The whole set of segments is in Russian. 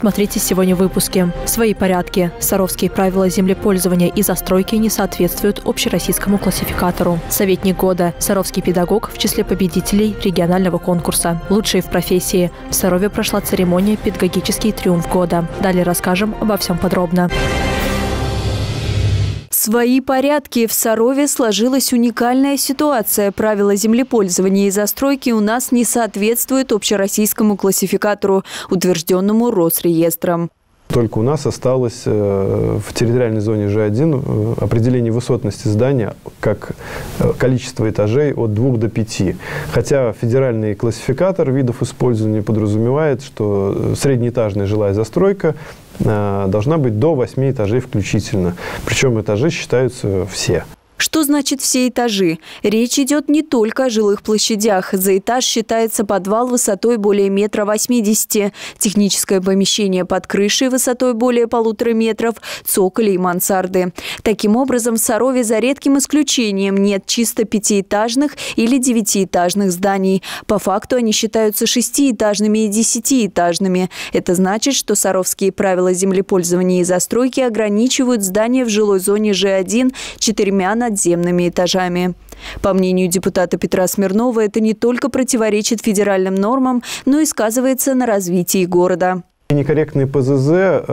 Смотрите сегодня в выпуске. Свои порядки. Саровские правила землепользования и застройки не соответствуют общероссийскому классификатору. Советник года. Саровский педагог в числе победителей регионального конкурса. Лучшие в профессии. В Сарове прошла церемония «Педагогический триумф года». Далее расскажем обо всем подробно. Свои порядки. В Сарове сложилась уникальная ситуация. Правила землепользования и застройки у нас не соответствуют общероссийскому классификатору, утвержденному Росреестром. Только у нас осталось в территориальной зоне Ж1 определение высотности здания как количество этажей от 2 до 5. Хотя федеральный классификатор видов использования подразумевает, что среднеэтажная жилая застройка должна быть до 8 этажей включительно. Причем этажи считаются все. Что значит все этажи? Речь идет не только о жилых площадях. За этаж считается подвал высотой более 1,80 м, техническое помещение под крышей высотой более 1,5 метров, цоколи и мансарды. Таким образом, в Сарове за редким исключением нет чисто пятиэтажных или девятиэтажных зданий. По факту они считаются шестиэтажными и десятиэтажными. Это значит, что саровские правила землепользования и застройки ограничивают здания в жилой зоне Ж1 4 надземными этажами. По мнению депутата Петра Смирнова, это не только противоречит федеральным нормам, но и сказывается на развитии города. Некорректные ПЗЗ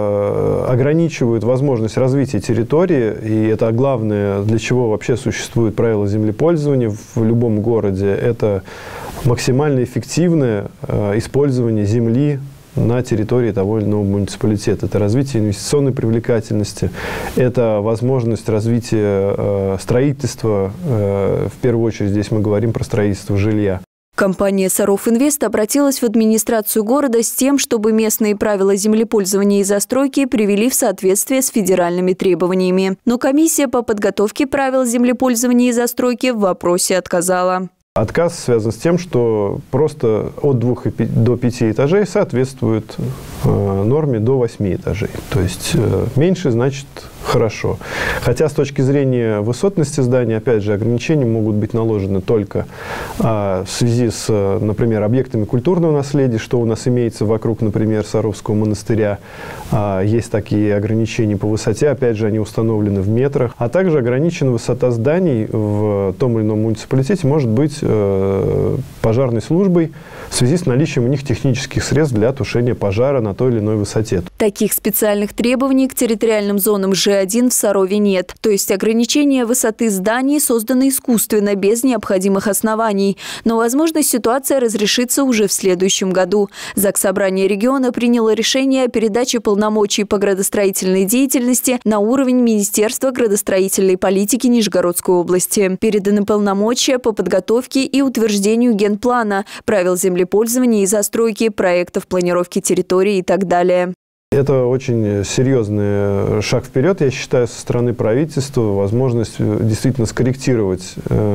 ограничивают возможность развития территории, и это главное, для чего вообще существуют правила землепользования в любом городе. Это максимально эффективное использование земли на территории того или иного муниципалитета. Это развитие инвестиционной привлекательности, это возможность развития строительства. В первую очередь здесь мы говорим про строительство жилья. Компания «Саровинвест» обратилась в администрацию города с тем, чтобы местные правила землепользования и застройки привели в соответствие с федеральными требованиями. Но комиссия по подготовке правил землепользования и застройки в вопросе отказала. Отказ связан с тем, что просто от 2 до 5 этажей соответствует норме до 8 этажей. То есть меньше значит хорошо. Хотя с точки зрения высотности здания, опять же, ограничения могут быть наложены только в связи с, например, объектами культурного наследия, что у нас имеется вокруг, например, Саровского монастыря. Есть такие ограничения по высоте, опять же, они установлены в метрах. А также ограничена высота зданий в том или ином муниципалитете может быть пожарной службой в связи с наличием у них технических средств для тушения пожара на той или иной высоте. Таких специальных требований к территориальным зонам Ж1 в Сарове нет. То есть ограничения высоты зданий созданы искусственно, без необходимых оснований. Но, возможно, ситуация разрешится уже в следующем году. Заксобрание региона приняло решение о передаче полномочий по градостроительной деятельности на уровень Министерства градостроительной политики Нижегородской области. Переданы полномочия по подготовке и утверждению генплана, правил землепользования и застройки, проектов планировки территории и так далее. Это очень серьезный шаг вперед, я считаю, со стороны правительства, возможность действительно скорректировать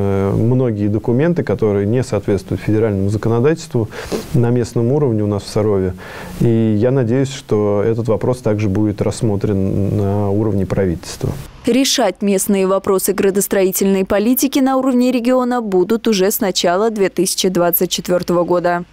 многие документы, которые не соответствуют федеральному законодательству на местном уровне у нас в Сарове. И я надеюсь, что этот вопрос также будет рассмотрен на уровне правительства. Решать местные вопросы градостроительной политики на уровне региона будут уже с начала 2024 года.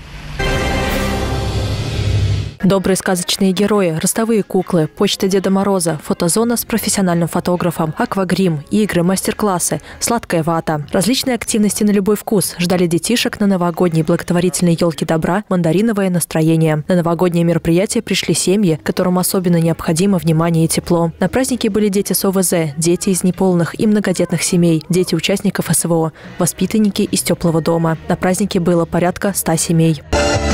Добрые сказочные герои, ростовые куклы, почта Деда Мороза, фотозона с профессиональным фотографом, аквагрим, игры, мастер-классы, сладкая вата. Различные активности на любой вкус ждали детишек на новогодней благотворительной елке добра «Мандариновое настроение». На новогоднее мероприятие пришли семьи, которым особенно необходимо внимание и тепло. На празднике были дети с ОВЗ, дети из неполных и многодетных семей, дети участников СВО, воспитанники из теплого дома. На празднике было порядка 100 семей.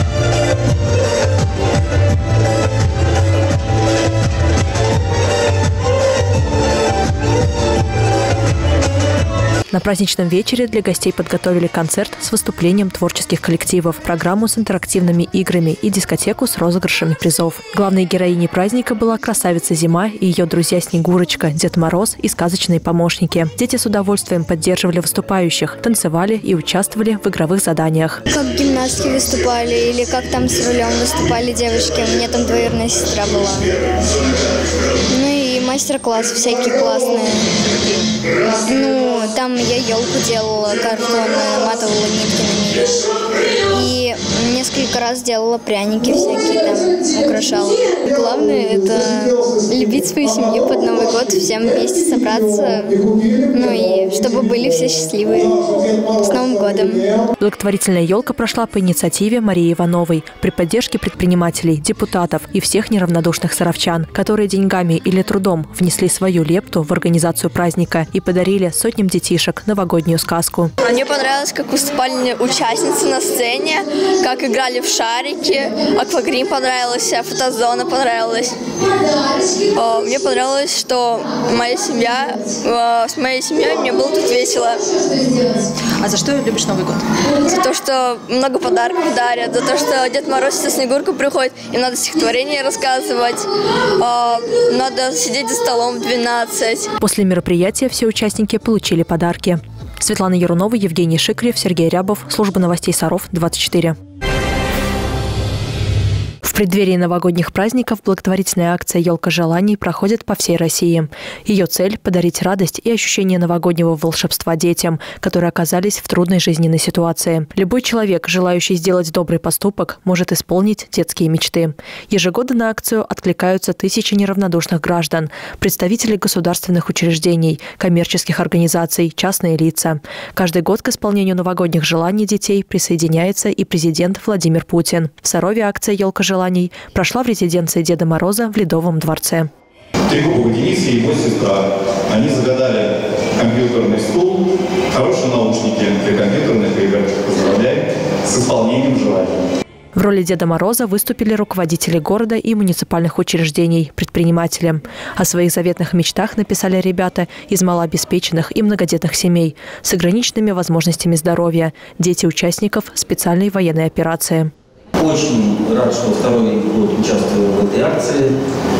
На праздничном вечере для гостей подготовили концерт с выступлением творческих коллективов, программу с интерактивными играми и дискотеку с розыгрышами призов. Главной героиней праздника была красавица Зима и ее друзья Снегурочка, Дед Мороз и сказочные помощники. Дети с удовольствием поддерживали выступающих, танцевали и участвовали в игровых заданиях. Как гимнастки выступали или как там с рулем выступали девочки. У меня там двоюродная сестра была. Ну и мастер-классы всякие классные. Ну, там я елку делала, картонную, наматывала нитки на нее. И несколько несколько раз делала пряники всякие, там, украшала. Главное – это любить свою семью под Новый год, всем вместе собраться, ну и чтобы были все счастливые. С Новым годом! Благотворительная елка прошла по инициативе Марии Ивановой при поддержке предпринимателей, депутатов и всех неравнодушных саровчан, которые деньгами или трудом внесли свою лепту в организацию праздника и подарили сотням детишек новогоднюю сказку. Мне понравилось, как выступали участницы на сцене, как играли в шарики, аквагрим понравился, фотозона понравилась. Мне понравилось, что с моей семьей мне было тут весело. А за что любишь Новый год? За то, что много подарков дарят, за то, что Дед Мороз со Снегуркой приходит, им надо стихотворение рассказывать, надо сидеть за столом 12. После мероприятия все участники получили подарки. Светлана Ярунова, Евгений Шикрев, Сергей Рябов. Служба новостей Саров, 24. В преддверии новогодних праздников благотворительная акция «Елка желаний» проходит по всей России. Ее цель – подарить радость и ощущение новогоднего волшебства детям, которые оказались в трудной жизненной ситуации. Любой человек, желающий сделать добрый поступок, может исполнить детские мечты. Ежегодно на акцию откликаются тысячи неравнодушных граждан, представители государственных учреждений, коммерческих организаций, частные лица. Каждый год к исполнению новогодних желаний детей присоединяется и президент Владимир Путин. В Сарове акция «Елка желаний» прошла в резиденции Деда Мороза в Ледовом дворце. Трегубов Денис и его сестра. Они загадали компьютерный стул, хорошие наушники для компьютерных игр. Поздравляем с исполнением желаний. В роли Деда Мороза выступили руководители города и муниципальных учреждений, предприниматели. О своих заветных мечтах написали ребята из малообеспеченных и многодетных семей с ограниченными возможностями здоровья, дети участников специальной военной операции. Очень рад, что второй год участвую в этой акции.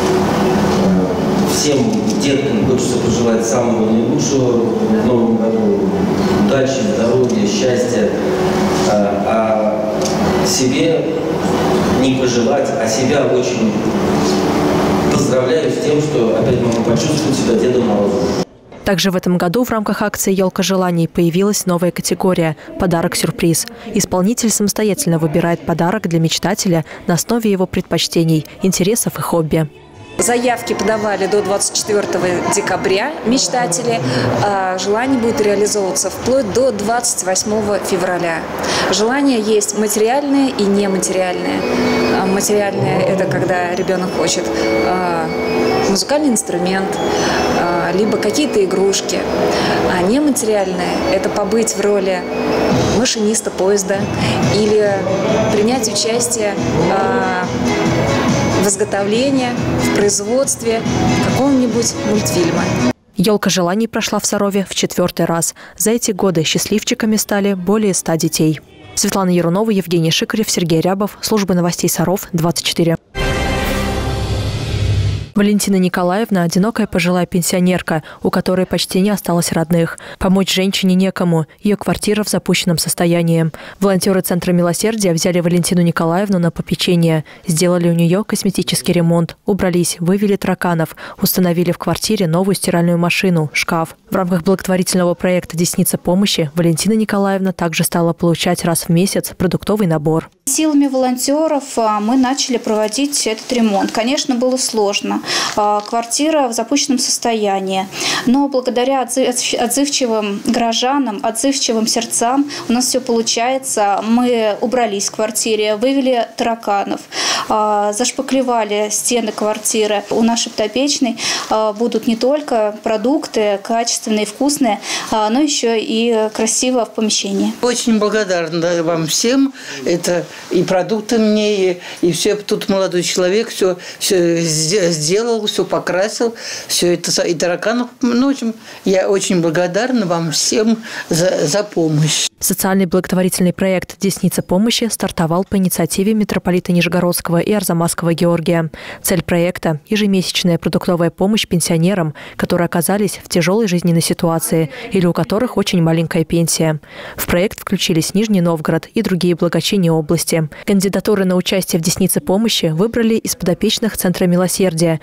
Всем деткам хочется пожелать самого наилучшего в новом году. Удачи, здоровья, счастья. А себе не пожелать, а себя очень поздравляю с тем, что опять могу почувствовать себя Дедом Морозом. Также в этом году в рамках акции «Елка желаний» появилась новая категория – «Подарок-сюрприз». Исполнитель самостоятельно выбирает подарок для мечтателя на основе его предпочтений, интересов и хобби. Заявки подавали до 24 декабря мечтатели. Желание будет реализовываться вплоть до 28 февраля. Желания есть материальные и нематериальные. Материальные – это когда ребенок хочет музыкальный инструмент, либо какие-то игрушки. А нематериальные – это побыть в роли машиниста поезда или принять участие в изготовлении, в производстве какого-нибудь мультфильма. «Елка желаний» прошла в Сарове в 4-й раз. За эти годы счастливчиками стали более 100 детей. Светлана Ярунова, Евгений Шикрев, Сергей Рябов. Служба новостей Саров, 24. Валентина Николаевна – одинокая пожилая пенсионерка, у которой почти не осталось родных. Помочь женщине некому. Ее квартира в запущенном состоянии. Волонтеры Центра милосердия взяли Валентину Николаевну на попечение. Сделали у нее косметический ремонт. Убрались, вывели тараканов. Установили в квартире новую стиральную машину, шкаф. В рамках благотворительного проекта «Десница помощи» Валентина Николаевна также стала получать раз в месяц продуктовый набор. Силами волонтеров мы начали проводить этот ремонт. Конечно, было сложно. Квартира в запущенном состоянии. Но благодаря отзывчивым горожанам, отзывчивым сердцам у нас все получается. Мы убрались в квартире, вывели тараканов, зашпаклевали стены квартиры. У нашей подопечной будут не только продукты качественные, вкусные, но еще и красиво в помещении. Очень благодарна вам всем. Это и продукты мне, и все. Тут молодой человек все сделал, все покрасил, все это, и тараканов. Ну, в общем, я очень благодарна вам всем за помощь. Социальный благотворительный проект «Десница помощи» стартовал по инициативе митрополита Нижегородского и Арзамасского Георгия. Цель проекта – ежемесячная продуктовая помощь пенсионерам, которые оказались в тяжелой жизненной ситуации или у которых очень маленькая пенсия. В проект включились Нижний Новгород и другие благочинные области. Кандидатуры на участие в «Деснице помощи» выбрали из подопечных Центра милосердия,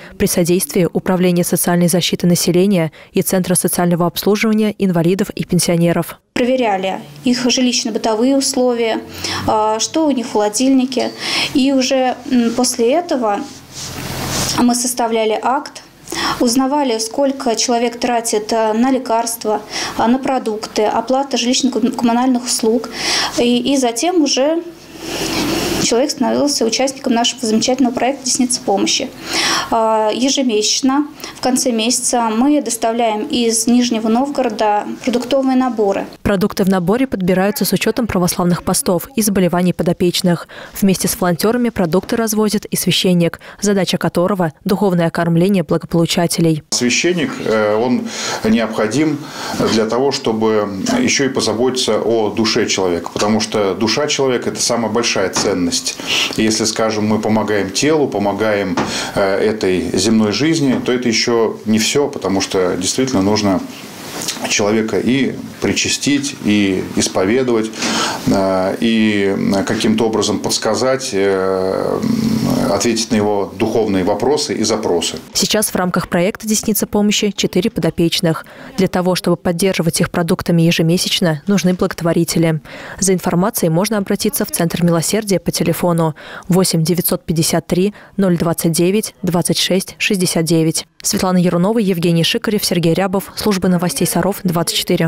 при содействии Управления социальной защиты населения и Центра социального обслуживания инвалидов и пенсионеров. Проверяли их жилищно-бытовые условия, что у них в холодильнике. И уже после этого мы составляли акт, узнавали, сколько человек тратит на лекарства, на продукты, оплата жилищно-коммунальных услуг. И затем уже человек становился участником нашего замечательного проекта «Десница помощи». Ежемесячно, в конце месяца, мы доставляем из Нижнего Новгорода продуктовые наборы. Продукты в наборе подбираются с учетом православных постов и заболеваний подопечных. Вместе с волонтерами продукты развозит и священник, задача которого – духовное кормление благополучателей. Священник, он необходим для того, чтобы еще и позаботиться о душе человека, потому что душа человека – это самая большая ценность. И если, скажем, мы помогаем телу, помогаем этой земной жизни, то это еще не все, потому что действительно нужно человека и причастить, и исповедовать, и каким-то образом подсказать, ответить на его духовные вопросы и запросы. Сейчас в рамках проекта «Десница помощи» 4 подопечных. Для того, чтобы поддерживать их продуктами ежемесячно, нужны благотворители. За информацией можно обратиться в Центр милосердия по телефону 8 953 029 26 69. Светлана Ярунова, Евгений Шикарев, Сергей Рябов. Служба новостей Саров, 24.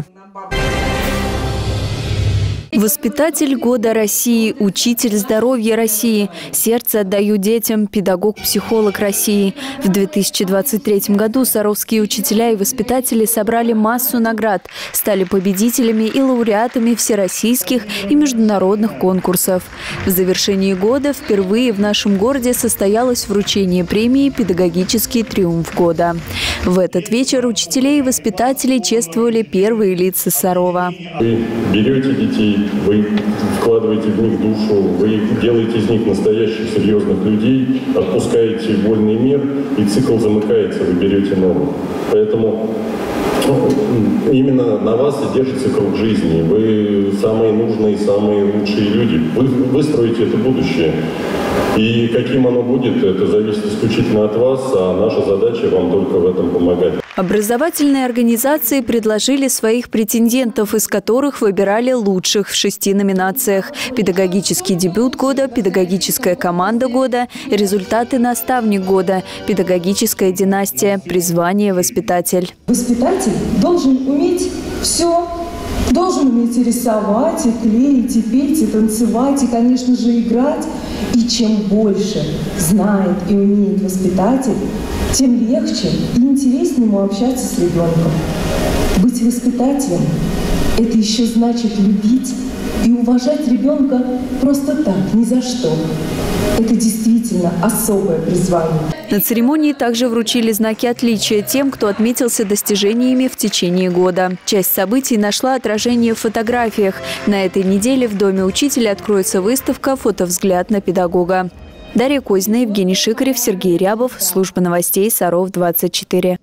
Воспитатель года России, учитель здоровья России, сердце отдаю детям, педагог-психолог России. В 2023 году саровские учителя и воспитатели собрали массу наград, стали победителями и лауреатами всероссийских и международных конкурсов. В завершении года впервые в нашем городе состоялось вручение премии «Педагогический триумф года». В этот вечер учителей и воспитателей чествовали первые лица Сарова. Вы берете детей, вы вкладываете в них душу, вы делаете из них настоящих серьезных людей, отпускаете в вольный мир, и цикл замыкается, вы берете новый. Поэтому именно на вас и держится круг жизни. Вы самые нужные, самые лучшие люди. Вы строите это будущее. И каким оно будет, это зависит исключительно от вас, а наша задача вам только в этом помогать. Образовательные организации предложили своих претендентов, из которых выбирали лучших в 6 номинациях. Педагогический дебют года, педагогическая команда года, результаты наставник года, педагогическая династия, призвание воспитатель. Воспитатель должен уметь все. Должен уметь и рисовать, и клеить, и петь, и танцевать, и, конечно же, играть. И чем больше знает и умеет воспитатель, тем легче и интереснее ему общаться с ребенком. Быть воспитателем – это еще значит любить и уважать ребенка просто так, ни за что. Это действительно особое призвание. На церемонии также вручили знаки отличия тем, кто отметился достижениями в течение года. Часть событий нашла отражение в фотографиях. На этой неделе в Доме учителя откроется выставка «Фотовзгляд на педагога». Дарья Козина, Евгений Шикарев, Сергей Рябов. Служба новостей Саров, 24.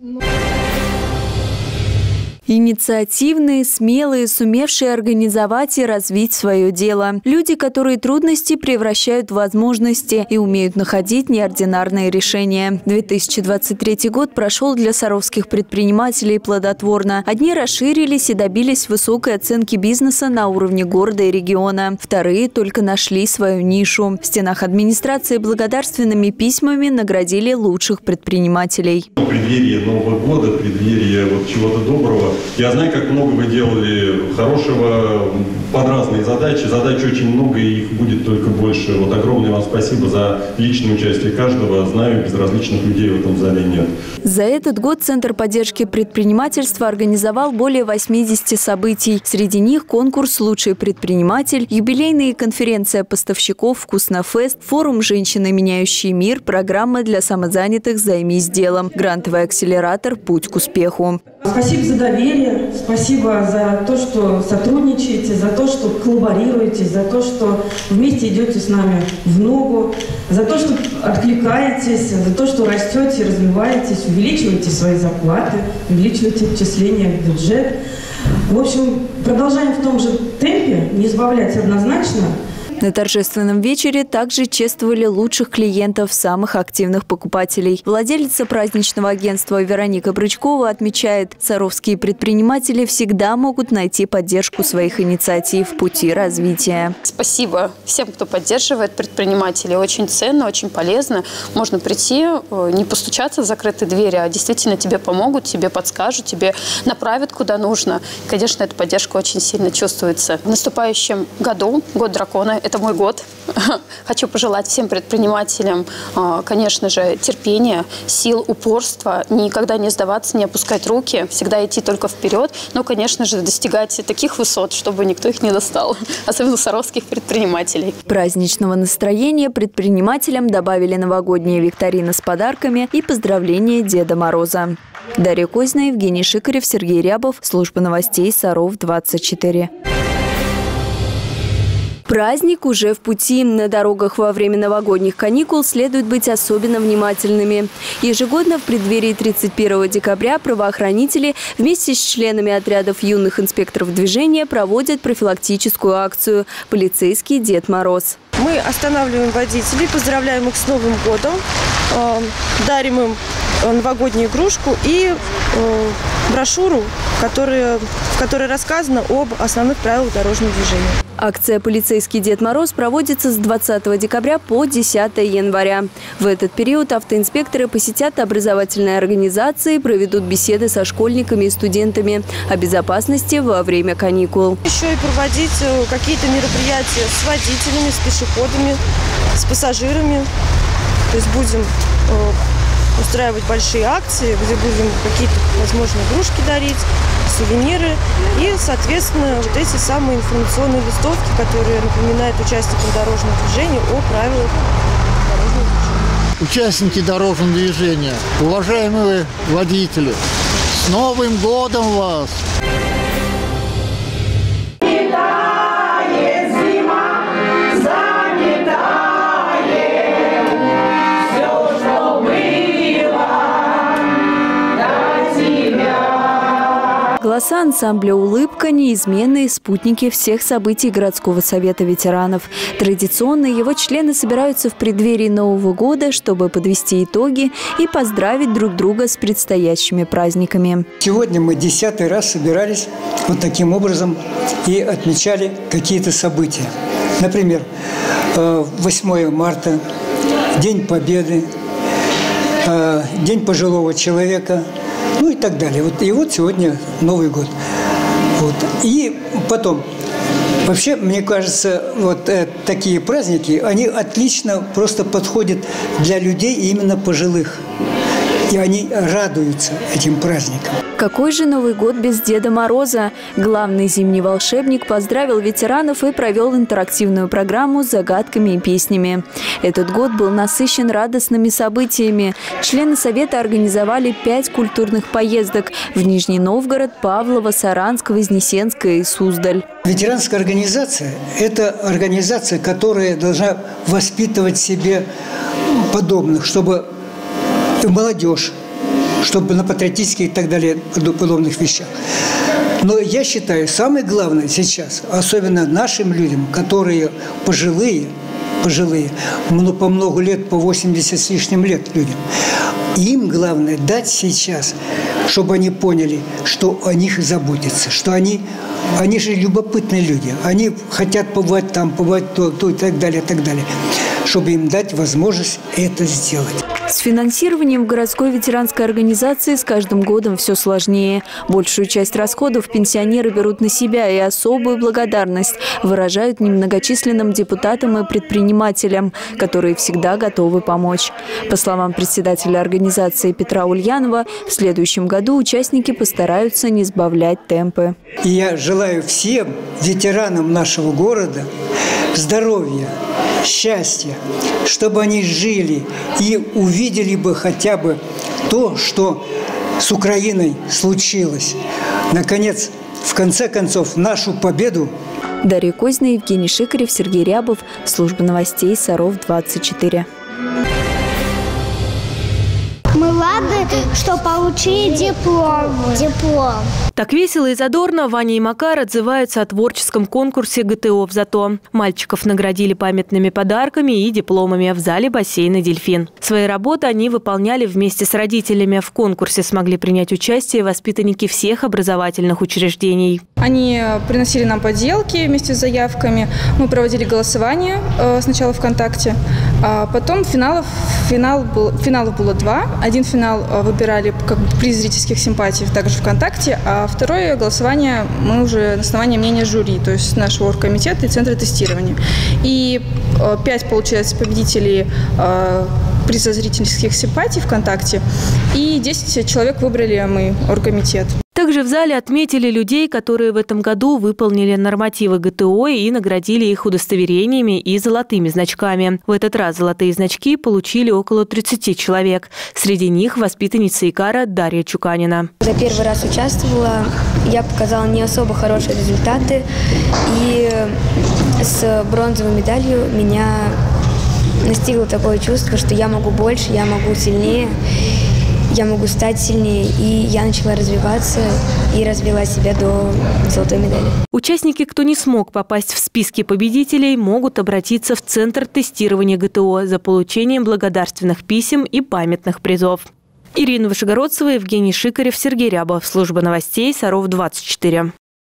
Инициативные, смелые, сумевшие организовать и развить свое дело. Люди, которые трудности превращают в возможности и умеют находить неординарные решения. 2023 год прошел для саровских предпринимателей плодотворно. Одни расширились и добились высокой оценки бизнеса на уровне города и региона. Вторые только нашли свою нишу. В стенах администрации благодарственными письмами наградили лучших предпринимателей. В преддверии Нового года, в преддверии чего-то доброго, я знаю, как много вы делали хорошего под разные задачи. Задач очень много, и их будет только больше. Огромное вам спасибо за личное участие каждого. Знаю, безразличных людей в этом зале нет. За этот год Центр поддержки предпринимательства организовал более 80 событий. Среди них конкурс «Лучший предприниматель», юбилейная конференция поставщиков «Вкуснофест», форум «Женщины, меняющие мир», программа для самозанятых «Займись делом», грантовый акселератор «Путь к успеху». Спасибо за доверие, спасибо за то, что сотрудничаете, за то, что коллаборируете, за то, что вместе идете с нами в ногу, за то, что откликаетесь, за то, что растете, развиваетесь, увеличиваете свои зарплаты, увеличиваете отчисления в бюджет. В общем, продолжаем в том же темпе, не сбавлять однозначно. На торжественном вечере также чествовали лучших клиентов, самых активных покупателей. Владелица праздничного агентства Вероника Брычкова отмечает, саровские предприниматели всегда могут найти поддержку своих инициатив в пути развития. Спасибо всем, кто поддерживает предпринимателей. Очень ценно, очень полезно. Можно прийти, не постучаться в закрытые двери, а действительно тебе помогут, тебе подскажут, тебе направят куда нужно. Конечно, эта поддержка очень сильно чувствуется. В наступающем году, год дракона, это мой год. Хочу пожелать всем предпринимателям, конечно же, терпения, сил, упорства, никогда не сдаваться, не опускать руки, всегда идти только вперед, но, конечно же, достигать таких высот, чтобы никто их не достал, особенно саровских предпринимателей. Праздничного настроения предпринимателям добавили новогодняя викторина с подарками и поздравления Деда Мороза. Дарья Козина, Евгений Шикарев, Сергей Рябов. Служба новостей Саров 24. Праздник уже в пути. На дорогах во время новогодних каникул следует быть особенно внимательными. Ежегодно в преддверии 31 декабря правоохранители вместе с членами отрядов юных инспекторов движения проводят профилактическую акцию «Полицейский Дед Мороз». Мы останавливаем водителей, поздравляем их с Новым годом, дарим им новогоднюю игрушку и брошюру, в которой рассказано об основных правилах дорожного движения. Акция «Полицейский Дед Мороз» проводится с 20 декабря по 10 января. В этот период автоинспекторы посетят образовательные организации, проведут беседы со школьниками и студентами о безопасности во время каникул. Еще и проводить какие-то мероприятия с водителями, с пешеходами, с пассажирами. То есть будем устраивать большие акции, где будем какие-то, возможно, игрушки дарить, сувениры и, соответственно, вот эти самые информационные листовки, которые напоминают участникам дорожного движения о правилах дорожного движения. Участники дорожного движения, уважаемые водители, с Новым годом вас! Голоса ансамбля «Улыбка» – неизменные спутники всех событий городского совета ветеранов. Традиционно его члены собираются в преддверии Нового года, чтобы подвести итоги и поздравить друг друга с предстоящими праздниками. Сегодня мы 10-й раз собирались вот таким образом и отмечали какие-то события. Например, 8 марта, День Победы, День пожилого человека, ну и так далее. И вот сегодня Новый год. Вот. И потом, вообще, мне кажется, вот такие праздники, они отлично просто подходят для людей именно пожилых. И они радуются этим праздникам. Какой же Новый год без Деда Мороза? Главный зимний волшебник поздравил ветеранов и провел интерактивную программу с загадками и песнями. Этот год был насыщен радостными событиями. Члены совета организовали 5 культурных поездок в Нижний Новгород, Павлово, Саранск, Вознесенское и Суздаль. Ветеранская организация – это организация, которая должна воспитывать себе подобных, чтобы молодежь, чтобы на патриотических и так далее подобных вещах. Но я считаю, самое главное сейчас, особенно нашим людям, которые пожилые, по много лет, по 80 с лишним лет людям, им главное дать сейчас, чтобы они поняли, что о них заботятся, что они же любопытные люди, они хотят побывать там, побывать то и так далее, чтобы им дать возможность это сделать. С финансированием в городской ветеранской организации с каждым годом все сложнее. Большую часть расходов пенсионеры берут на себя, и особую благодарность выражают немногочисленным депутатам и предпринимателям, которые всегда готовы помочь. По словам председателя организации Петра Ульянова, в следующем году участники постараются не сбавлять темпы. И я желаю всем ветеранам нашего города здоровья, счастья, чтобы они жили и увидели бы хотя бы то, что с Украиной случилось. Наконец, в конце концов, нашу победу. Дарья Козина, Евгений Шикарев, Сергей Рябов. Служба новостей Саров 24. Мы рады, что получили диплом. Так весело и задорно Ваня и Макар отзываются о творческом конкурсе ГТО в ЗАТО. Мальчиков наградили памятными подарками и дипломами в зале бассейна «Дельфин». Свои работы они выполняли вместе с родителями. В конкурсе смогли принять участие воспитанники всех образовательных учреждений. Они приносили нам поделки вместе с заявками. Мы проводили голосование сначала ВКонтакте, а потом финалов было 2. Один финал выбирали как при зрительских симпатий также ВКонтакте, а второе голосование мы уже на основании мнения жюри, то есть нашего оргкомитета и центра тестирования. И 5, получается, победителей приза зрительских симпатий ВКонтакте, и 10 человек выбрали мы, оргкомитет. Также в зале отметили людей, которые в этом году выполнили нормативы ГТО и наградили их удостоверениями и золотыми значками. В этот раз золотые значки получили около 30 человек. Среди них воспитанница ИКАРа Дарья Чуканина. За первый раз участвовала, я показала не особо хорошие результаты, и с бронзовой медалью меня настигло такое чувство, что я могу больше, я могу сильнее. Я могу стать сильнее, и я начала развиваться и развила себя до золотой медали. Участники, кто не смог попасть в списки победителей, могут обратиться в Центр тестирования ГТО за получением благодарственных писем и памятных призов. Ирина Вышегородцева, Евгений Шикарев, Сергей Рябов. Служба новостей Саров 24.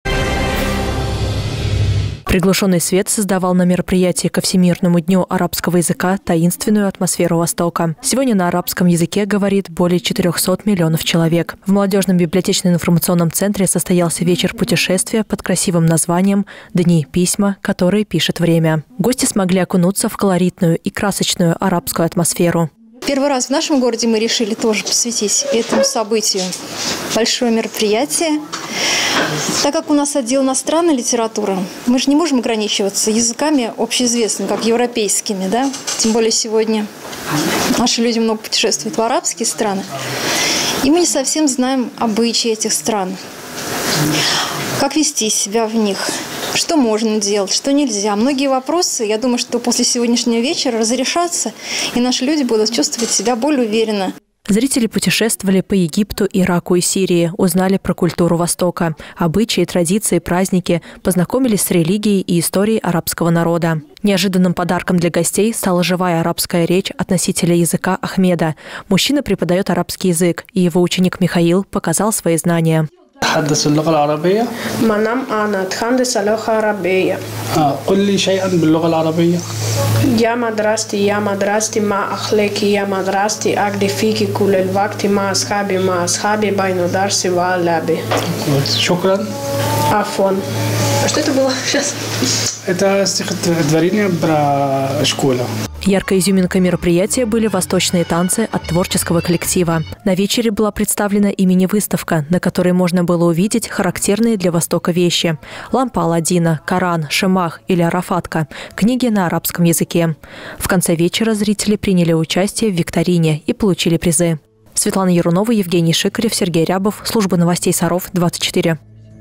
Приглушенный свет создавал на мероприятии ко Всемирному дню арабского языка таинственную атмосферу Востока. Сегодня на арабском языке говорит более 400 миллионов человек. В молодежном библиотечно-информационном центре состоялся вечер путешествия под красивым названием «Дни письма, которые пишет время». Гости смогли окунуться в колоритную и красочную арабскую атмосферу. Первый раз в нашем городе мы решили тоже посвятить этому событию большое мероприятие. Так как у нас отдел иностранной литературы, мы же не можем ограничиваться языками общеизвестными, как европейскими, да? Тем более сегодня наши люди много путешествуют в арабские страны. И мы не совсем знаем обычаи этих стран. Как вести себя в них, что можно делать, что нельзя. Многие вопросы, я думаю, что после сегодняшнего вечера разрешатся, и наши люди будут чувствовать себя более уверенно. Зрители путешествовали по Египту, Ираку и Сирии, узнали про культуру Востока, обычаи, традиции, праздники, познакомились с религией и историей арабского народа. Неожиданным подарком для гостей стала живая арабская речь от носителя языка Ахмеда. Мужчина преподает арабский язык, и его ученик Михаил показал свои знания. تحدث اللغة العربية؟ منام أنا أتحدث اللغة العربية. قل لي شيئا باللغة العربية. يا مدرستي ما أخلاقي يا مدرستي أقضي فيك كل الوقت مع أصحابي بين درسي واللعب. شكرا. عفوا. Что это было сейчас? Это стихотворение про школу. Яркой изюминкой мероприятия были восточные танцы от творческого коллектива. На вечере была представлена и мини-выставка, на которой можно было увидеть характерные для Востока вещи. Лампа Аладдина, Коран, Шемах или Арафатка – книги на арабском языке. В конце вечера зрители приняли участие в викторине и получили призы. Светлана Ярунова, Евгений Шикарев, Сергей Рябов. Служба новостей Саров 24.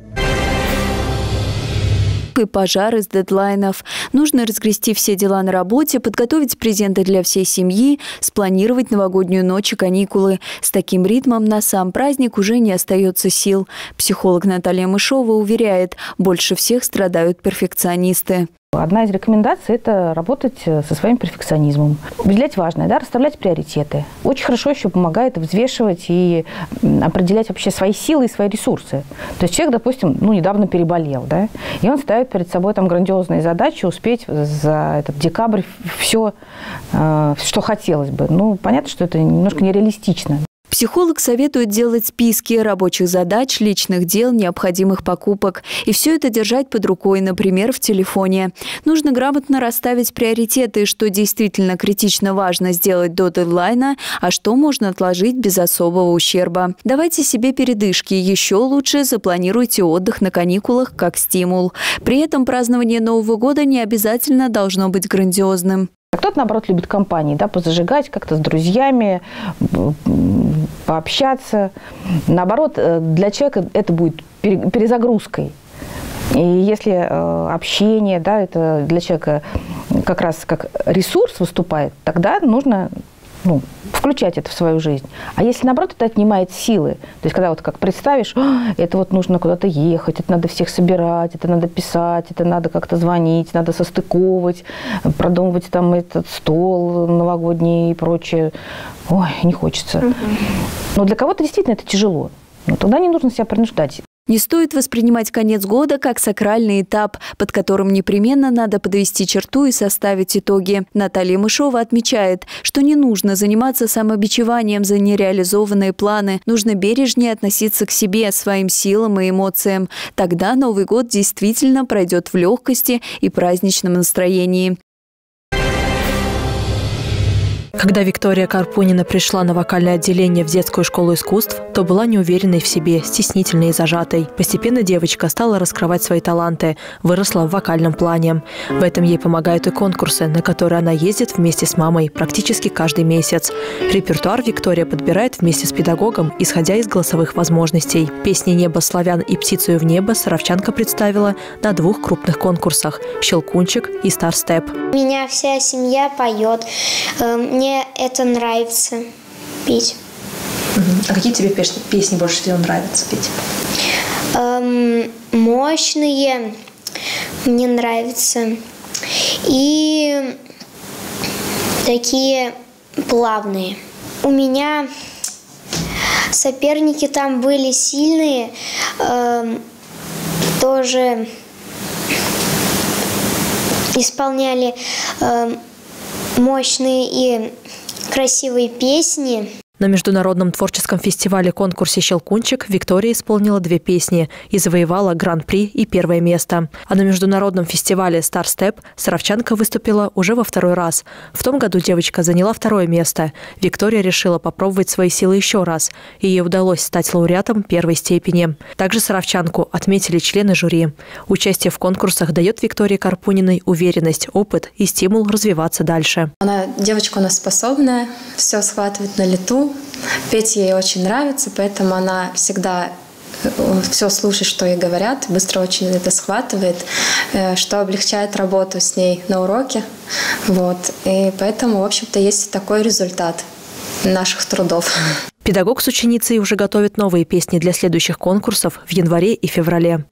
И пожар из дедлайнов. Нужно разгрести все дела на работе, подготовить презенты для всей семьи, спланировать новогоднюю ночь и каникулы. С таким ритмом на сам праздник уже не остается сил. Психолог Наталья Мышова уверяет, больше всех страдают перфекционисты. Одна из рекомендаций – это работать со своим перфекционизмом. Выделять важное, да, расставлять приоритеты. Очень хорошо еще помогает взвешивать и определять вообще свои силы и свои ресурсы. То есть человек, допустим, недавно переболел, да, и он ставит перед собой там грандиозные задачи успеть за этот декабрь все, что хотелось бы. Понятно, что это немножко нереалистично. Психолог советует делать списки рабочих задач, личных дел, необходимых покупок. И все это держать под рукой, например, в телефоне. Нужно грамотно расставить приоритеты, что действительно критично важно сделать до дедлайна, а что можно отложить без особого ущерба. Давайте себе передышки. Еще лучше запланируйте отдых на каникулах как стимул. При этом празднование Нового года не обязательно должно быть грандиозным. Кто-то, наоборот, любит компании, да, позажигать как-то с друзьями, пообщаться. Наоборот, для человека это будет перезагрузкой. И если общение, да, это для человека как раз как ресурс выступает, тогда нужно включать это в свою жизнь. А если, наоборот, это отнимает силы, то есть когда вот как представишь, это вот нужно куда-то ехать, это надо всех собирать, это надо писать, это надо как-то звонить, надо состыковывать, продумывать там этот стол новогодний и прочее. Ой, не хочется. Но для кого-то действительно это тяжело. Но тогда не нужно себя принуждать. Не стоит воспринимать конец года как сакральный этап, под которым непременно надо подвести черту и составить итоги. Наталья Мышова отмечает, что не нужно заниматься самобичеванием за нереализованные планы. Нужно бережнее относиться к себе, своим силам и эмоциям. Тогда Новый год действительно пройдет в легкости и праздничном настроении. Когда Виктория Карпунина пришла на вокальное отделение в детскую школу искусств, то была неуверенной в себе, стеснительной и зажатой. Постепенно девочка стала раскрывать свои таланты, выросла в вокальном плане. В этом ей помогают и конкурсы, на которые она ездит вместе с мамой практически каждый месяц. Репертуар Виктория подбирает вместе с педагогом, исходя из голосовых возможностей. Песни «Небо славян» и «Птицу в небо» саровчанка представила на 2 крупных конкурсах «Щелкунчик» и «Старстеп». Меня вся семья поет. Мне это нравится петь. А какие тебе песни больше всего нравится петь? Мощные мне нравятся. И такие плавные. У меня соперники там были сильные. Тоже исполняли мощные и красивые песни. На международном творческом фестивале-конкурсе «Щелкунчик» Виктория исполнила 2 песни и завоевала гран-при и 1 место. А на международном фестивале «Старстеп» саровчанка выступила уже во 2-й раз. В том году девочка заняла 2 место. Виктория решила попробовать свои силы еще раз, и ей удалось стать лауреатом 1 степени. Также саровчанку отметили члены жюри. Участие в конкурсах дает Виктории Карпуниной уверенность, опыт и стимул развиваться дальше. Девочка у нас способная, все схватывает на лету. Петь ей очень нравится, поэтому она всегда все слушает, что ей говорят, быстро очень это схватывает, что облегчает работу с ней на уроке. И поэтому, в общем-то, есть такой результат наших трудов. Педагог с ученицей уже готовит новые песни для следующих конкурсов в январе и феврале.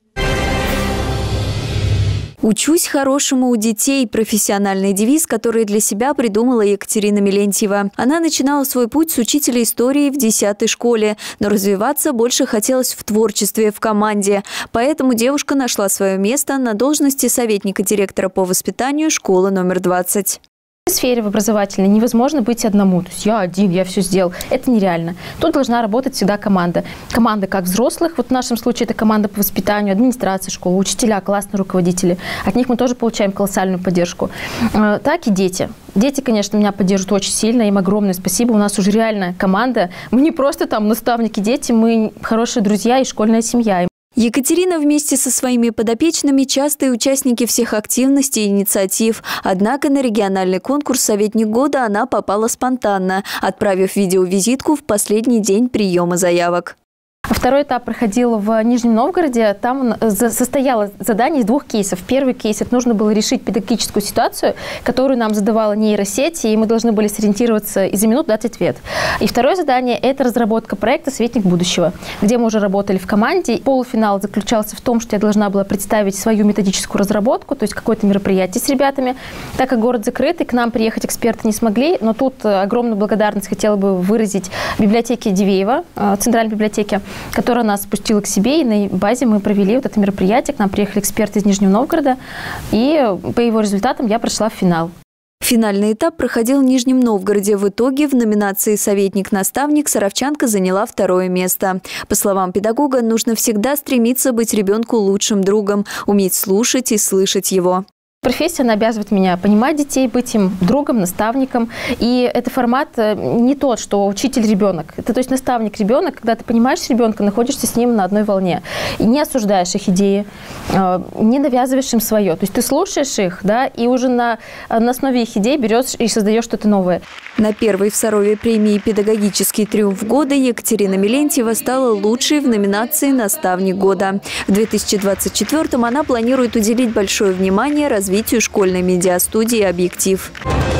«Учусь хорошему у детей» – профессиональный девиз, который для себя придумала Екатерина Мелентьева. Она начинала свой путь с учителя истории в 10-й школе, но развиваться больше хотелось в творчестве, в команде. Поэтому девушка нашла свое место на должности советника директора по воспитанию школы номер 20. В сфере образовательной невозможно быть одному. То есть я один, я все сделал. Это нереально. Тут должна работать всегда команда. Команда как взрослых, вот в нашем случае это команда по воспитанию, администрации школы, учителя, классные руководители. От них мы тоже получаем колоссальную поддержку. Так и дети. Дети, конечно, меня поддерживают очень сильно. Им огромное спасибо. У нас уже реальная команда. Мы не просто там наставники, дети, мы хорошие друзья и школьная семья. Екатерина вместе со своими подопечными частые участники всех активностей и инициатив. Однако на региональный конкурс «Советник года» она попала спонтанно, отправив видеовизитку в последний день приема заявок. 2-й этап проходил в Нижнем Новгороде. Там состояло задание из 2 кейсов. Первый кейс – это нужно было решить педагогическую ситуацию, которую нам задавала нейросеть, и мы должны были сориентироваться и за минуту дать ответ. И 2-е задание – это разработка проекта «Советник будущего», где мы уже работали в команде. Полуфинал заключался в том, что я должна была представить свою методическую разработку, то есть какое-то мероприятие с ребятами. Так как город закрытый, к нам приехать эксперты не смогли, но тут огромную благодарность хотела бы выразить библиотеке Дивеева, Центральной библиотеке, которая нас спустила к себе, и на базе мы провели вот это мероприятие. К нам приехали эксперты из Нижнего Новгорода, и по его результатам я прошла в финал. Финальный этап проходил в Нижнем Новгороде. В итоге в номинации «Советник-наставник» саровчанка заняла 2-е место. По словам педагога, нужно всегда стремиться быть ребенку лучшим другом, уметь слушать и слышать его. Профессия, она обязывает меня понимать детей, быть им другом, наставником. И это формат не тот, что учитель-ребенок. Это, то есть наставник-ребенок, когда ты понимаешь ребенка, находишься с ним на одной волне. И не осуждаешь их идеи, не навязываешь им свое. То есть ты слушаешь их, да, и уже на основе их идей берешь и создаешь что-то новое. На 1-й в Сарове премии «Педагогический триумф года» Екатерина Мелентьева стала лучшей в номинации «Наставник года». В 2024-м она планирует уделить большое внимание развитию школьной медиастудии «Объектив».